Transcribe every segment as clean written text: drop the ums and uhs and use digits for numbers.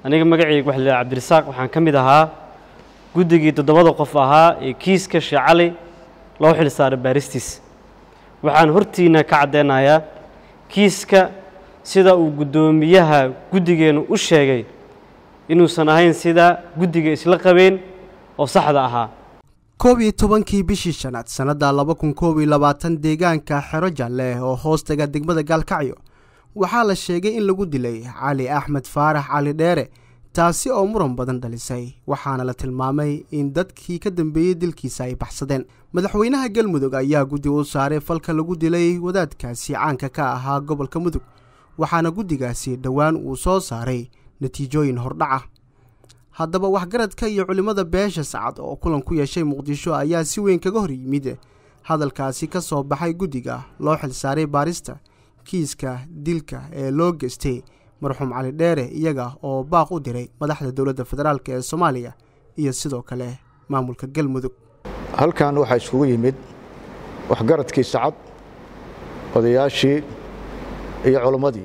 aniga magacaygu waxa la Cabdirasaaq waxaan ka mid ahaa guddigii 7 qof ahaa ee kiiska Sheekh Cali loo xil saaray baaristiis waxaan hortiina ka cadeynayaa kiiska sida uu gudoomiyaha guddigeenu u sheegay inuusan ahayn sida guddiga isla qabeen oo saxda ahaa 11kii bishii shanaad sanada 2021 deegaanka Xero Jalle oo hoostaga degmada Gaalkacyo waxaa la sheegay in lagu dilay Cali Axmed Faarax Cali Dheere taasi oo muran badan dhalisay waxaana la tilmaamay in dadkii ka dambeeyay dilkiisa ay baxsadeen madaxweynaha Galmudug ayaa guddi u saaray falka lagu dilay wadaadkaasi caanka ka ahaa gobolka Mudug waxaana guddigaasi dhawaan uu soo saaray natiijooyin hordhaca haddaba waxgaradka iyo culimada beesha Sacad oo kulan ku yeeshay Muqdisho ayaa si weyn kaga hor yimid hadalkaasi ka soo baxay guddiga loo xil saaray baarista kiiska dilka ee loo geystay marxuum Cali Dheere iyaga oo baaq u diray madaxda dawladda federaalka ee Soomaaliya iyo sidoo kale maamulka Galmudug halkan waxa isugu yimid waxgaradkii Sacad odayaashii iyo culimadii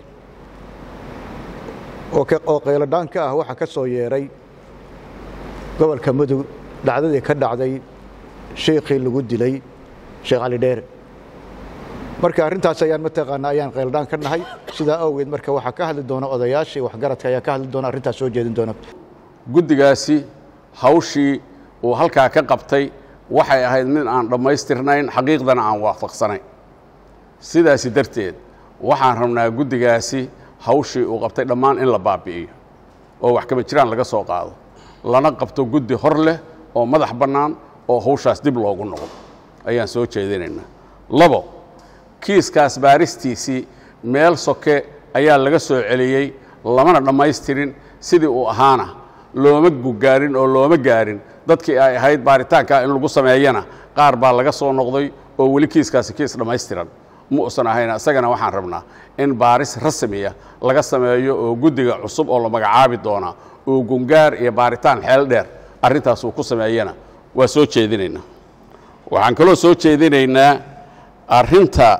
oo qeyladaan ka ah waxa ka soo yeeray gobolka Mudug dhacdadii ka dhacday sheekhi lagu dilay Sheekh Cali Dheere marka arintaas ayaan mataqaanaa ayaan qeyladaan ka nahay sida awgeed marka waxa ka hadli doona odayaashii waxgaradka ayaa ka hadli doona arintaas soo jeedin doona guddigaasi hawshii uu halka ka qabtay waxay ahayd mid aan dhamaystirnayn xaqiiqdana aan waafaqsanayn sidaasi darteed waxaan rabnaa guddigaasi hawshii uu qabtay dhammaan in la baabi'iyo oo wax kaba jiraan laga soo qaado lana qabto guddi hor leh oo madax bannaan oo hawshaas dib loogu noqdo ayaan soo jeedinaynaa labo kiiskaas baaristiisii meel soke ayaa laga soo celiyey lamana dhammaystirin sidii uu ahaana looma gugaarin oo looma gaarin dadkii ay ahayd baaritaanka in lagu sameeyana qaar baa laga soo noqday oo weli kiiskaasi kiis dhammaystiran ma uusan ahayn asagana waxaan rabnaa in baaris rasmiya laga sameeyo oo guddiga cusub oo la magacaabi doona oo gungaar iyo baaritaan xeel dheer arrintaas uu ku sameeyana waa soo jeedinaynaa waxaan kaloo soo jeedinaynaa arrinta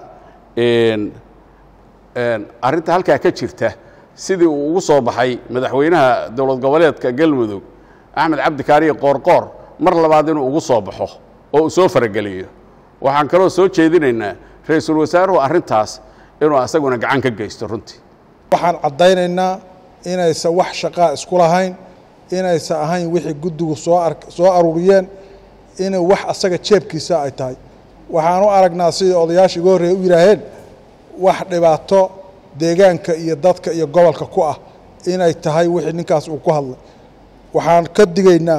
halkaa ka jirta sidii uu ugu soo baxay madaxweynaha dowlad goboleedka Galmudug Axmed Cabdi Kaariye Qoorqoor mar labaad inuu ugu soo baxo oo uu soo farageliyo waxaan kaloo soo jeedinaynaa ra'iisul wasaaruhu arrintaas inuu asaguna gacan ka geysto runtii waxaan cadaynaynaa inaysan wax shaqo isku lahayn inaysan ahayn wixii guddigu soo aruuriyeen inay wax asaga jeebkiisa ay tahay waxaan u aragnaa sidii odayaashii ugu horreeyay u yiraahdeen wax dhibaato deegaanka iyo dadka iyo gobolka ku ah inay tahay wixii ninkaas uu ku hadlay waxaan ka digaynaa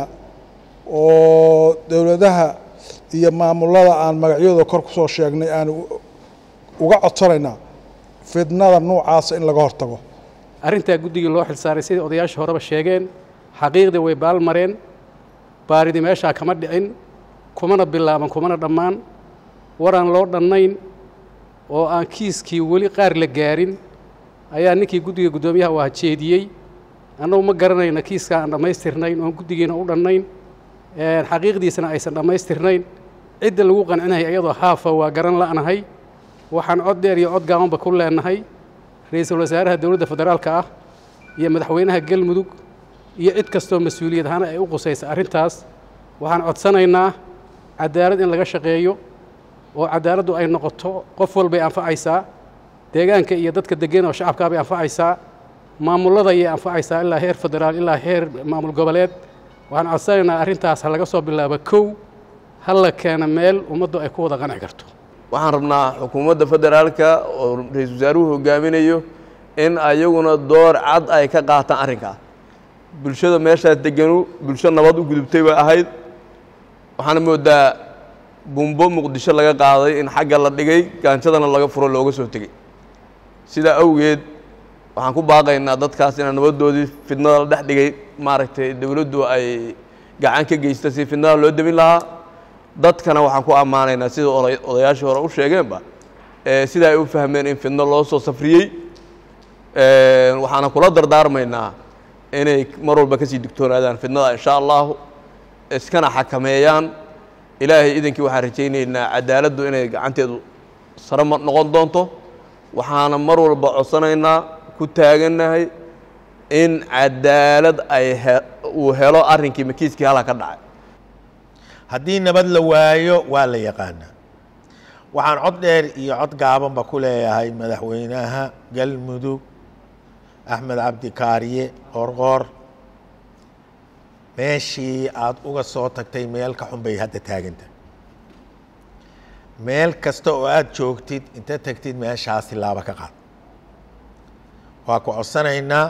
oo dawladaha iyo maamulada aan magacyadooda kor ku soo sheegnay aan uga codsanaynaa fidnada noocaas in laga hortago arrinta guddiga loo xil saaray sidii odayaashii horeba sheegeen xaqiiqda way baalmareen baaridi meesha kama dhicin kumana bilaaban kumana dhammaan waraan loo dhannayn oo aan kiiskii weli qaar la gaarin ayaa ninkii guddiga gudoomiyaha waa jeediyey annagu ma garanayna kiiska aan dhammaystirnayn oo guddigeena u dhannayn xaqiiqdiisana aysan dhammaystirnayn cidda lagu qancinahay iyadoo haafa waa garan la'nahay waxaan cod dheer iyo cod gaabanba ku leenahay ra'iisul wasaaraha dawladda federaalka ah iyo madaxweynaha Galmudug iyo cid kastoo mas'uuliyad ahaan ay u qusaysa arrintaas waxaan codsanaynaa cadaalad in laga shaqeeyo oo cadaaladdu ay noqoto qof walba anfacaysaa deegaanka iyo dadka degan oo shacabka ay anfacaysaa maamulada ay anfacaysaa ilaa heer federaal ilaa heer maamul goboleed waxaan codsanaynaa arrintaas laga soo bilaabo kow hal la keena meel ummaddu ay ku wada qanci karto waxaan rabnaa xukuumadda federaalka oo ra'iisul wasaaruhu hogaaminayo in ayaguna door cad ay ka qaataan arrinka bulshada meeshaas deganu bulsho nabad u gudubtay way ahayd waxaan moodaa bumbo Muqdisho laga qaaday in xagga la dhigay gaanjadana laga furo looga soo tagay sida awgeed waxaan ku baaqaynaa dadkaas in nabadoodii fidnada la dhex dhigay maaragtay dawladdu ay gacan ka geystay si fidnada loo dabin lahaa dadkana waxaan ku ammaanaynaa sida odayaashii hore u sheegeenba sida ay u fahmeen in fidno loo soo safriyey waxaana kula dardaarmaynaa inay mar walba ka sii digtoonaadaan fidnada insha Allah iskana xakameeyaan ilaahay idinkii waxaan rajaynaynaa cadaaladdu inay gacanteedu sare noqon doonto waxaana mar walba codsanaynaa ku taaganahay in cadaalad uu helo arrinkii makiiskii hala ka dhacay. haddii nabad la waayo waa la yaqaanaa. waxaan cod dheer iyo cod gaabanba ku leeyahay madaxweynaha galmudug axmed cabdi kaariye qorqor, meeshii aad uga soo tagtay meel ka xun bay hadda taaganta. meel kasta oo aad joogtid inta tagtid meeshaasi laaba ka qaad. waa ku codsanaynaa,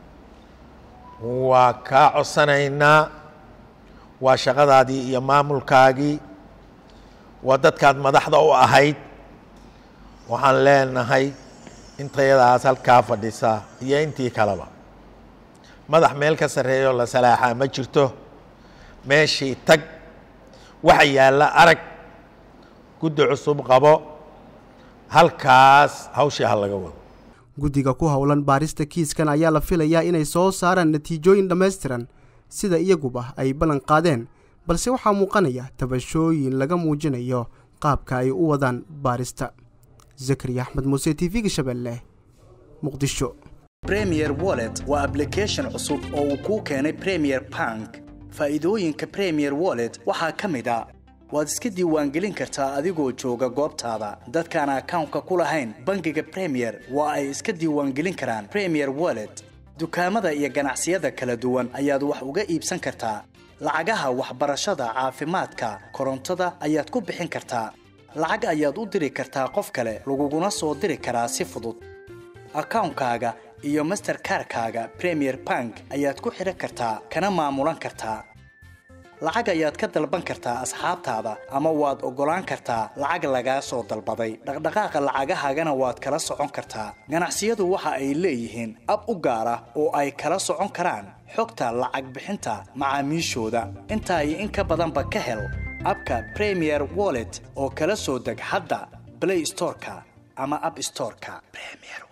waa kaa codsanaynaa, waa shaqadaadii iyo maamulkaagii, waa dadkaad madaxda u ahayd. waxaan leenahay intayadaas halkaa fadhisa iyo intii kaleba madax meel ka sarreeyo la salaaxaa ma jirto. meeshii tag, waxa yaalla arag, guddi cusub qabo, halkaas hawshii ha laga wado. guddiga ku howlan baarista kiiskan ayaa la filayaa inay soo saaraan natiijooyin dhammaystiran sida iyaguba ay ballan qaadeen, balse waxaa muuqanaya tabashooyin laga muujinayo qaabka ay u wadaan baarista. zakariya axmed muuse, TV-ga Shabeelle, Muqdisho. Premier Wallet waa application cusub oo uu ku keenay Premier Bank. faa'iidooyinka Premier Wallet waxaa ka mid ah waad iska diiwaangelin kartaa adigoo jooga goobtaada. dadkaan account-ka ku lahayn bangiga Premier waa ay iska diiwaangelin karaan Premier Wallet. dukaamada iyo ganacsiyada kala duwan ayaad wax uga iibsan kartaa. lacagaha waxbarashada, caafimaadka, korontada ayaad ku bixin kartaa. lacag ayaad u diri kartaa qof kale, laguguna soo diri karaa si fudud. account-kaaga iyo Mastercard-kaaga Premier Bank ayaad ku xiran kartaa kana maamulan kartaa. lacag ayaad ka dalban kartaa asxaabtaada ama waad ogolaan kartaa lacag lagaa soo dalbaday. dhaqdhaqaaqa lacagahaagana waad kala socon kartaa. ganacsiyadu waxa ay leeyihiin ab u gaar ah oo ay kala socon karaan xogta lacag bixinta macaamiishooda. intaa iyo in ka badanba ka hel abka Premier Wallet oo kala soo deg hadda Play Store-ka ama App Store-ka. Premier